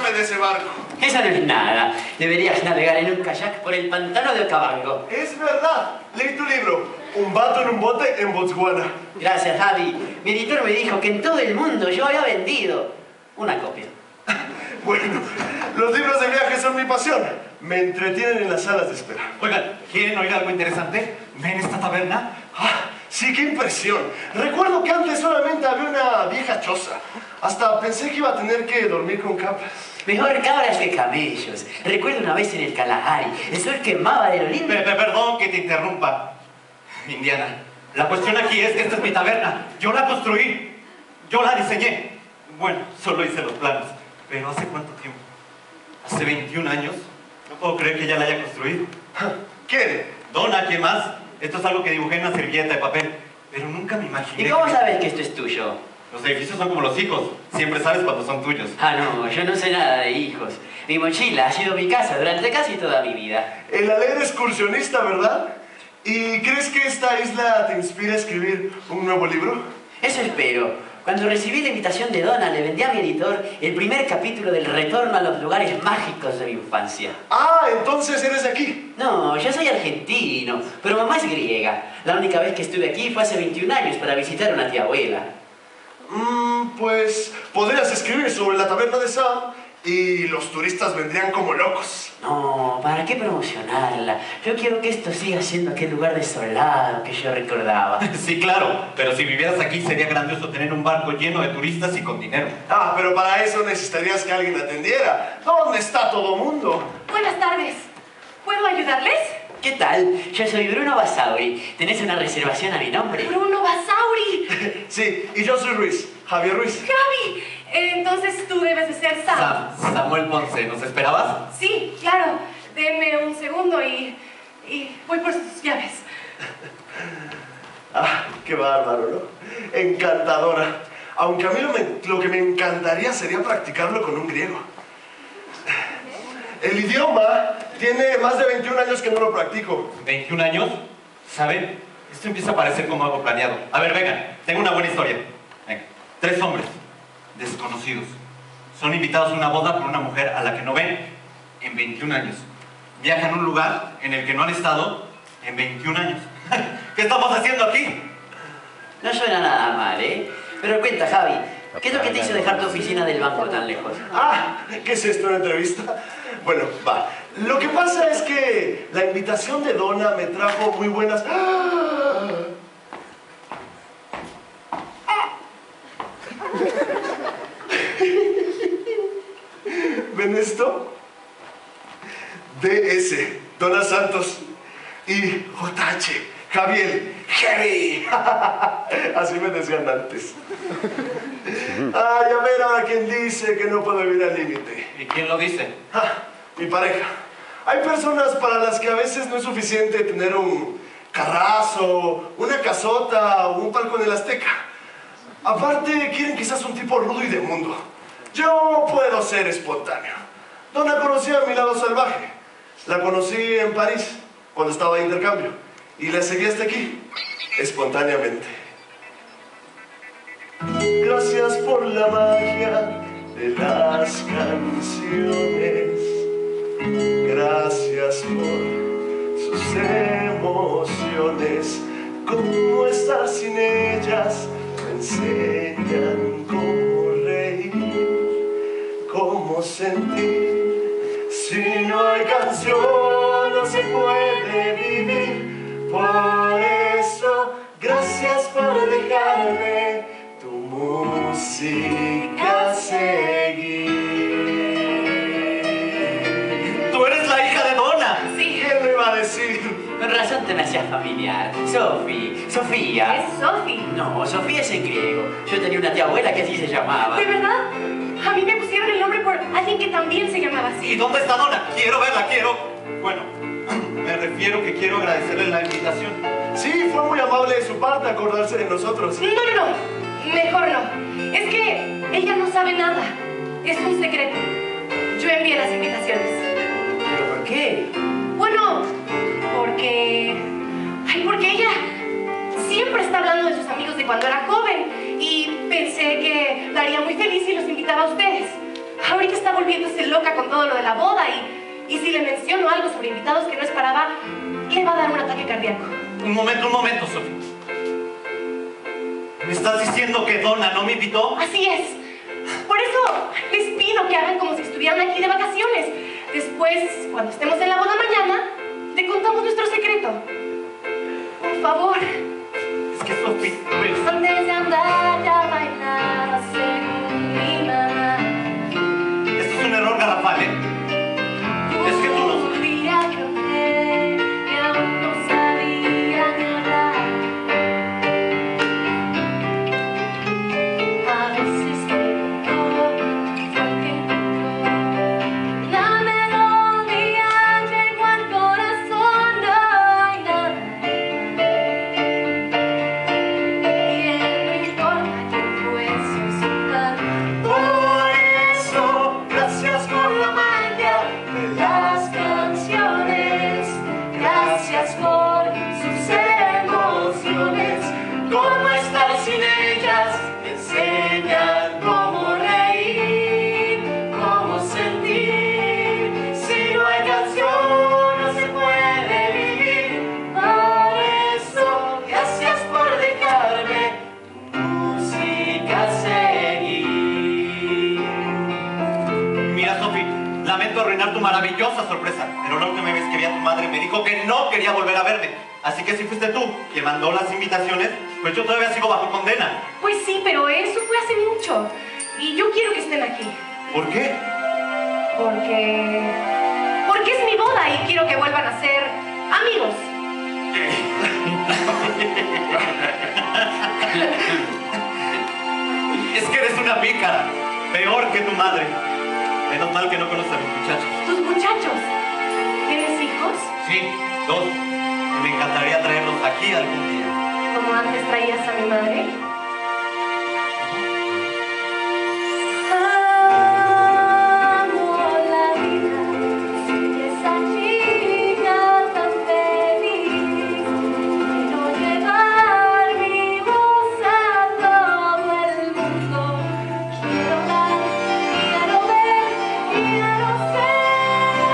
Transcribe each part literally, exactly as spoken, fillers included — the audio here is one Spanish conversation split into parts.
bajarme de ese barco. Eso no es nada. Deberías navegar en un kayak por el pantano de Okavango. Es verdad. Leí tu libro. Un vato en un bote en Botswana. Gracias, Javi. Mi editor me dijo que en todo el mundo yo había vendido una copia. Bueno, los libros de viaje son mi pasión. Me entretienen en las salas de espera. Oigan, ¿quieren oír algo interesante? ¿Ven esta taberna? Ah, sí, qué impresión. Recuerdo que antes solamente había una vieja choza. Hasta pensé que iba a tener que dormir con cabras. Mejor cabras que camellos. Recuerdo una vez en el Kalahari, el sol quemaba de lo lindo. Pe- pe- Perdón que te interrumpa, Indiana. La cuestión aquí es que esta es mi taberna. Yo la construí. Yo la diseñé. Bueno, solo hice los planos. Pero ¿hace cuánto tiempo? ¿Hace veintiún años? No puedo creer que ella la haya construido. ¿Quién? Donna, ¿quién más? Esto es algo que dibujé en una servilleta de papel. Pero nunca me imaginé. ¿Y cómo que... sabes que esto es tuyo? Los edificios son como los hijos. Siempre sabes cuando son tuyos. Ah, no, yo no sé nada de hijos. Mi mochila ha sido mi casa durante casi toda mi vida. El alegre excursionista, ¿verdad? ¿Y crees que esta isla te inspira a escribir un nuevo libro? Eso espero. Cuando recibí la invitación de Donna, le vendí a mi editor el primer capítulo del Retorno a los lugares mágicos de mi infancia. Ah, entonces eres de aquí. No, yo soy argentino, pero mamá es griega. La única vez que estuve aquí fue hace veintiún años para visitar a una tía abuela. Mm, pues podrías escribir sobre la taberna de Sam y los turistas vendrían como locos. No, ¿para qué promocionarla? Yo quiero que esto siga siendo aquel lugar desolado que yo recordaba. Sí, claro. Pero si vivieras aquí sería grandioso tener un barco lleno de turistas y con dinero. Ah, pero para eso necesitarías que alguien atendiera. ¿Dónde está todo mundo? Buenas tardes. ¿Puedo ayudarles? ¿Qué tal? Yo soy Bruno Basauri. ¿Tenés una reservación a mi nombre? Bruno Basauri. Sí, y yo soy Ruiz, Javier Ruiz. Javi. Entonces tú debes de ser Sam. Sam, Samuel Ponce, ¿nos esperabas? Sí, claro. Denme un segundo y, y voy por sus llaves. Ah, qué bárbaro, ¿no? Encantadora. Aunque a mí lo, me- lo que me encantaría sería practicarlo con un griego. El idioma tiene más de veintiún años que no lo practico. ¿veintiún años? ¿Saben? Esto empieza a parecer como algo planeado. A ver, vengan, tengo una buena historia. Venga. Tres hombres, desconocidos, son invitados a una boda por una mujer a la que no ven en veintiún años. Viajan a un lugar en el que no han estado en veintiún años. ¿Qué estamos haciendo aquí? No suena nada mal, ¿eh? Pero cuenta, Javi, ¿qué es lo que te hizo dejar tu oficina del banco tan lejos? Ah, ¿qué es esto, una entrevista? Bueno, va. Lo que pasa es que la invitación de Donna me trajo muy buenas... ¡Ah! ¿Ven esto? D S, Donna Santos y J H, Javier, Heavy. Así me decían antes. Ay, a ver ahora quién dice que no puedo vivir al límite. ¿Y quién lo dice? Ah, mi pareja. Hay personas para las que a veces no es suficiente tener un carrazo, una casota o un palco en el Azteca. Aparte, quieren quizás un tipo rudo y de mundo. Yo puedo ser espontáneo. Donna conocía mi lado salvaje. La conocí en París, cuando estaba de intercambio. Y la seguí hasta aquí, espontáneamente. Gracias por la magia de las canciones. Gracias por sus emociones. Cómo estar sin ellas me enseñan cómo reír, cómo sentir. Si no hay canción no se puede vivir. Por eso, gracias por dejarme tu música seguir. ¡Tú eres la hija de Donna! Sí. ¿Quién lo iba a decir? Con razón te me hacías familiar. Sofi, Sofía. Es Sophie. No, Sofía es en griego. Yo tenía una tía abuela que así se llamaba. ¿De verdad? A mí me pusieron el nombre por alguien que también se llamaba así. ¿Y dónde está Donna? Quiero verla, quiero... Bueno, me refiero que quiero agradecerle la invitación. Sí, fue muy amable de su parte acordarse de nosotros. No, no, no. Mejor no. Es que ella no sabe nada. Es un secreto. Yo envié las invitaciones. ¿Pero por qué? Bueno, porque... Ay, porque ella siempre está hablando de sus amigos de cuando era joven. Y pensé que la haría muy feliz si los invitaba a ustedes. A ahorita está volviéndose loca con todo lo de la boda y, y si le menciono algo sobre invitados que no esperaba, le va a dar un ataque cardíaco. Un momento, un momento, Sophie. ¿Me estás diciendo que Donna no me invitó? Así es. Por eso les pido que hagan como si estuvieran aquí de vacaciones. Después, cuando estemos en la boda mañana, te contamos nuestro secreto. Por favor. Es que Sophie, pues... Antes de andar a bailar según mi mamá. Esto es un error garrafal, ¿eh? Es que tú no... Un día lloré y aún no sabía ni hablar. A veces digo porque la melodía llegó al corazón, no hay nada. Y no importa quién fue suscitar. Por eso, gracias por la magia de las canciones. Gracias por sus emociones. ¿Cómo estar sin ellas? Me enseñan cómo reír, cómo sentir. Si no hay canción, no se puede vivir. Por eso, gracias por dejarme tu música seguir. Mira, Sophie, lamento arruinar tu maravillosa sorpresa, pero la última vez que vi a tu madre me dijo que no quería volver a verme. Así que si fuiste tú quien mandó las invitaciones, pues yo todavía sigo bajo condena. Pues sí, pero eso fue hace mucho. Y yo quiero que estén aquí. ¿Por qué? Porque... Porque es mi boda y quiero que vuelvan a ser amigos. Es que eres una pícara, peor que tu madre. Menos mal que no conoces a mis muchachos. ¿Tus muchachos? ¿Tienes hijos? Sí, dos. Y me encantaría traerlos aquí algún día. Como antes traías a mi madre. Amo la vida y esa chica tan feliz. Quiero llevar mi voz a todo el mundo. Quiero hablar, quiero ver, quiero ser.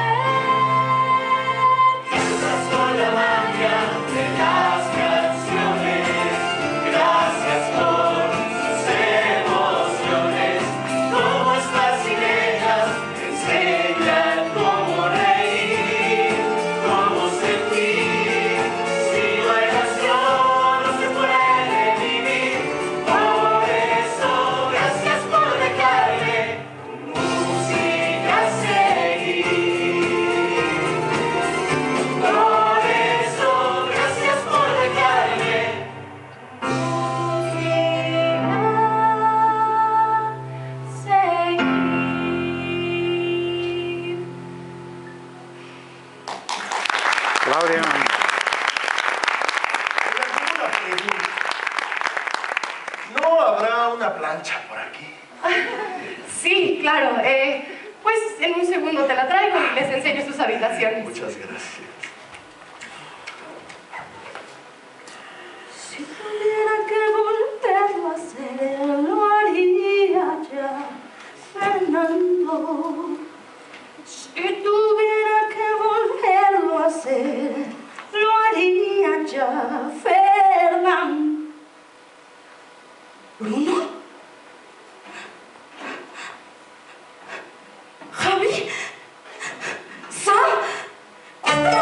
Gracias por la magia de las canciones. Gracias por sus emociones. ¿Cómo estar sin ellas? Me enseñan cómo reír, cómo sentir. Si no hay canción, no se puede vivir. Por eso, gracias por dejarme tu música seguir. Por eso, gracias por dejarme. Claudia. Oiga, tengo una pregunta. ¿No habrá una plancha por aquí? Sí, claro. Eh, pues en un segundo te la traigo y les enseño sus habitaciones. Muchas gracias. Si tuviera que volverlo a hacer, lo haría ya, Fernando. Si tuviera que volverlo a hacer, lo haría ya, Fernando. ¿Bruno? ¿Javi? ¿Sam?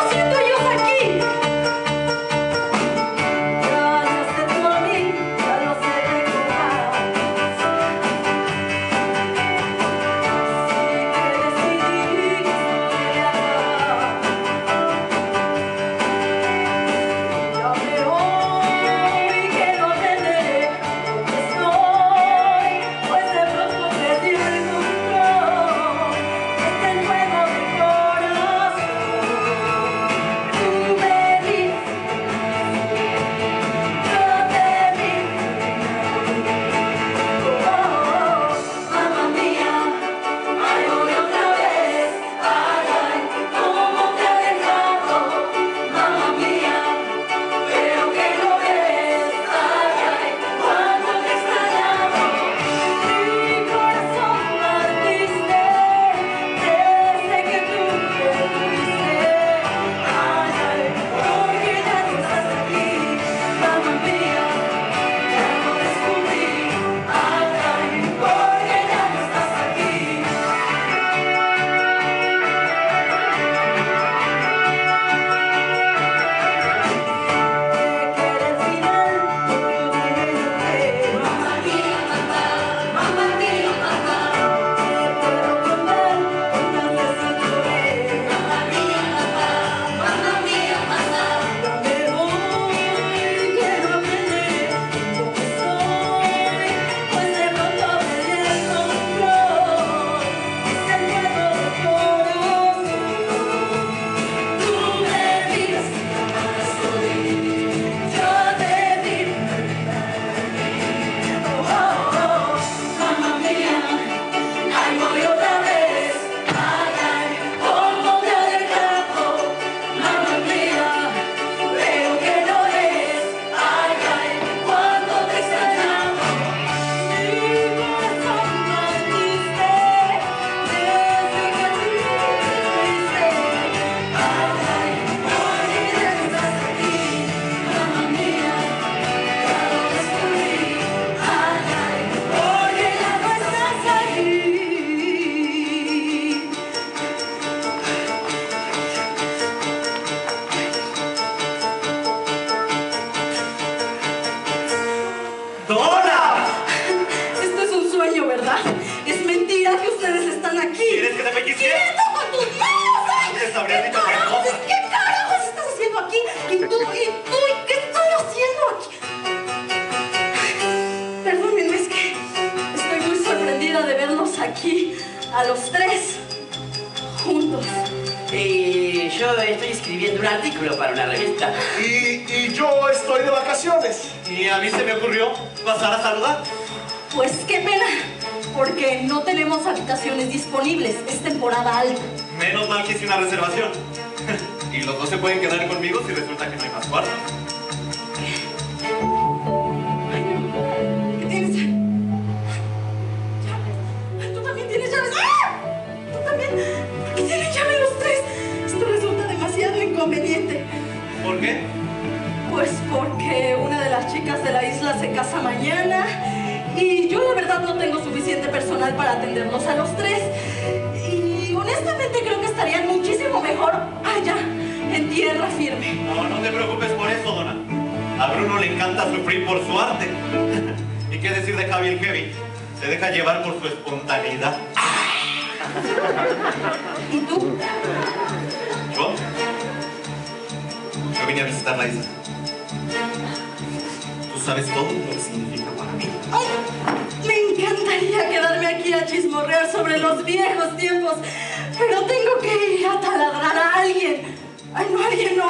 a los tres, juntos. Y yo estoy escribiendo un artículo para una revista. Y, y yo estoy de vacaciones. Y a mí se me ocurrió pasar a saludar. Pues qué pena, porque no tenemos habitaciones disponibles. Es temporada alta. Menos mal que hice una reservación. Y los dos se pueden quedar conmigo si resulta que no hay más cuartos. Ay, no. ¿Qué tienes? Llaves. Tú también tienes llaves. ¡Ah! Tú también. ¿Por qué tienen llave los tres? Esto resulta demasiado inconveniente. ¿Por qué? Pues porque una de las chicas de la isla se casa mañana y yo la verdad no tengo suficiente personal para atenderlos a los tres. Y honestamente creo que estarían muchísimo mejor allá, en tierra firme. No, no te preocupes por eso, Donna. A Bruno le encanta sufrir por su arte. ¿Y qué decir de Javi el Heavy? Se deja llevar por su espontaneidad. ¿Y tú? ¿Yo? Yo vine a visitar la isla. Tú sabes todo lo que significa para mí. ¡Ay! Me encantaría quedarme aquí a chismorrear sobre los viejos tiempos, pero tengo que ir a taladrar a alguien. Ay, no, alguien no.